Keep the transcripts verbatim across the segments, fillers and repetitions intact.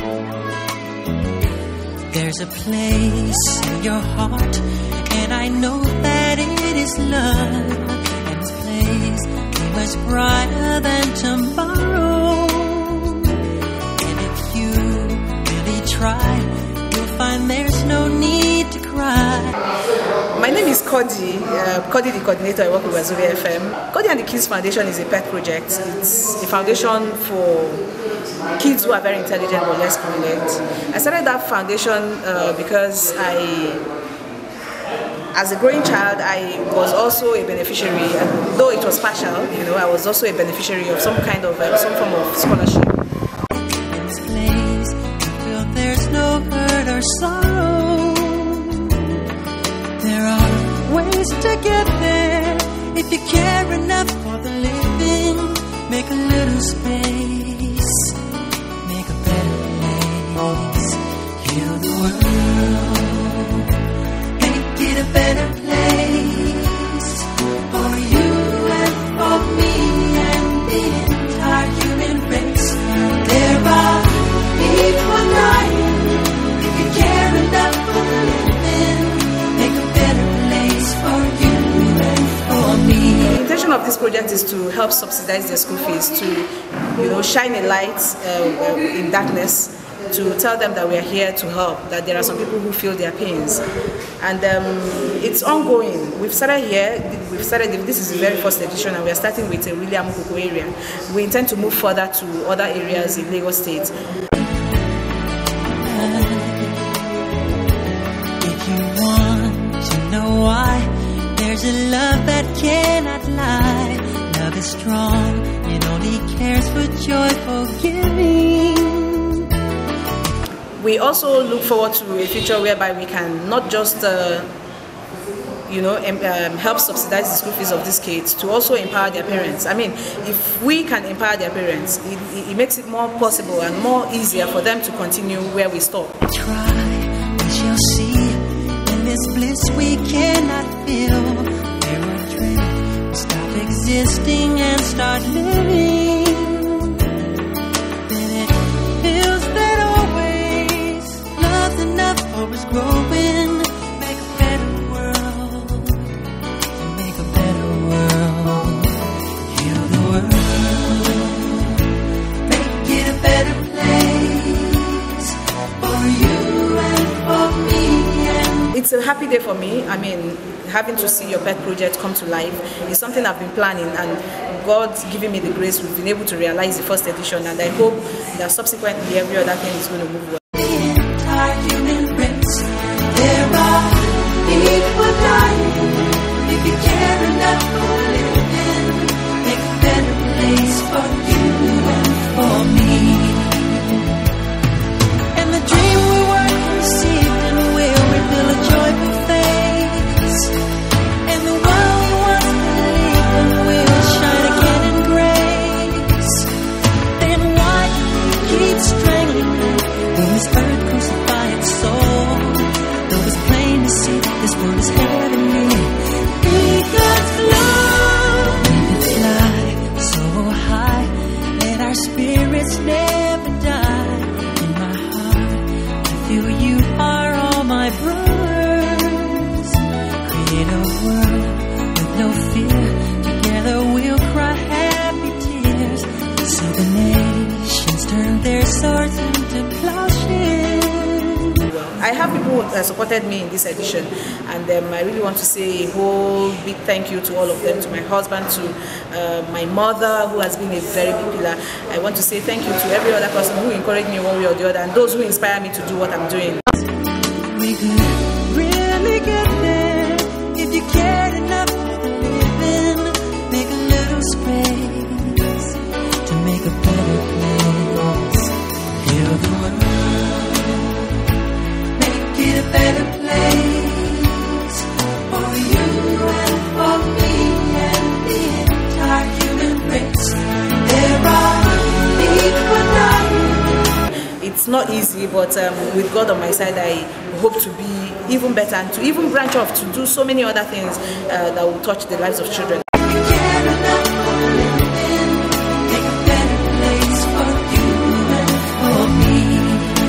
There's a place in your heart, and I know that it is love. And this place is much brighter than tomorrow. And if you really try, you'll find there's no need to cry. My name is Kody, uh, Kody the coordinator. I work with Wazobia F M. Kody and the Kids Foundation is a pet project. It's a foundation for kids who are very intelligent but less privileged. I started that foundation uh, because I, as a growing child, I was also a beneficiary, and though it was partial, you know, I was also a beneficiary of some kind of, uh, some form of scholarship. In this place, you feel there's no hurt or sorrow. There are ways to get there if you care enough for the living. Make a little space, make a better place. Heal the world, make it a better place for you and for me and the entire human race. There are people dying if you care enough for the living. Make a better place for you and for me. The intention of this project is to help subsidize their school fees, to, you know, shine a light uh, in darkness, to tell them that we are here to help, that there are some people who feel their pains. And um, it's ongoing. We've started here, we've started, this is the very first edition, and we are starting with a really Amukoko area. We intend to move further to other areas in Lagos State. If you want to know why, there's a love that cannot lie. Love is strong, it only cares for joyful giving. We also look forward to a future whereby we can not just uh, you know, um, help subsidize the school fees of these kids, to also empower their parents. I mean, if we can empower their parents, it, it makes it more possible and more easier for them to continue where we stop. Try, we shall see. In this bliss we cannot feel. There are dreams, stop existing and start living. Then it feels that always love's enough for us growing. Make a better world, to make a better world. Heal the world, make it a better place for you and for me. It's a happy day for me. I mean, having to see your pet project come to life is something I've been planning, and God's giving me the grace. We've been able to realize the first edition, and I hope that subsequently every other thing is going to move well. The entire human race, there are people dying. If you care enough for living, make a better place for you and for me. And the dream we weren't receiving will reveal a joyful face. And the world we once believed in will shine again in grace. Then why keep strangling me when this earth crucify its soul? Though it's plain to see this world is heavenly. Be God's love. We can fly so high, let our spirits never die. In my heart, I feel you are all my brothers. Create a world with no fear. Together we'll cry happy tears. See the nations turn their swords into plowshares. I have people who uh, supported me in this edition, and um, I really want to say a whole big thank you to all of them, to my husband, to uh, my mother, who has been a very big pillar. I want to say thank you to every other person who encouraged me one way or the other, and those who inspire me to do what I'm doing. We could really get there if you cared enough for the living. Make a little space to make a better place. Heal the world, make it a better place for you and for me and the entire human race. There are people dying. It's not easy, but um, with God on my side, I hope to be even better and to even branch off to do so many other things uh, that will touch the lives of children. Make a better place for you and for me.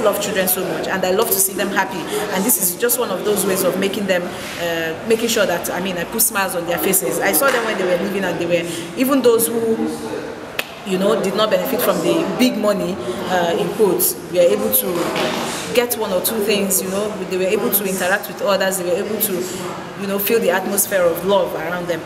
love children so much, and I love to see them happy. And this is just one of those ways of making them, uh, making sure that, I mean, I put smiles on their faces. I saw them when they were living, and they were, even those who, you know, did not benefit from the big money, uh, in quotes, we are able to get one or two things, you know, they were able to interact with others, they were able to, you know, feel the atmosphere of love around them.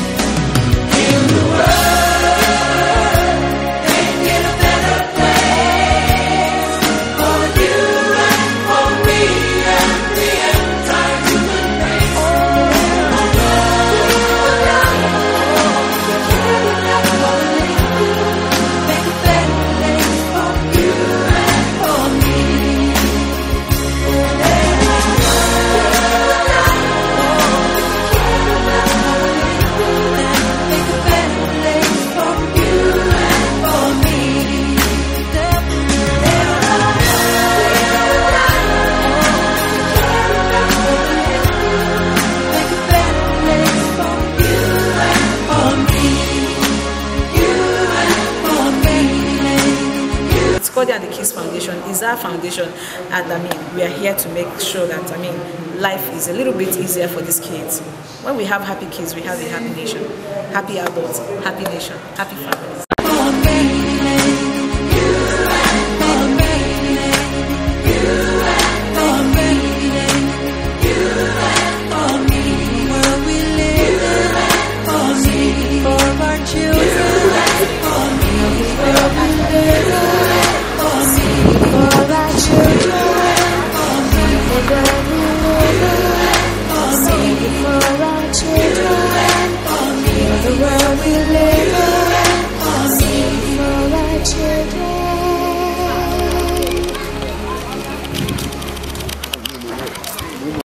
Kody and the Kids Foundation is our foundation, and I mean, we are here to make sure that, I mean, life is a little bit easier for these kids. When we have happy kids, we have a happy nation. Happy adults, happy nation, happy family.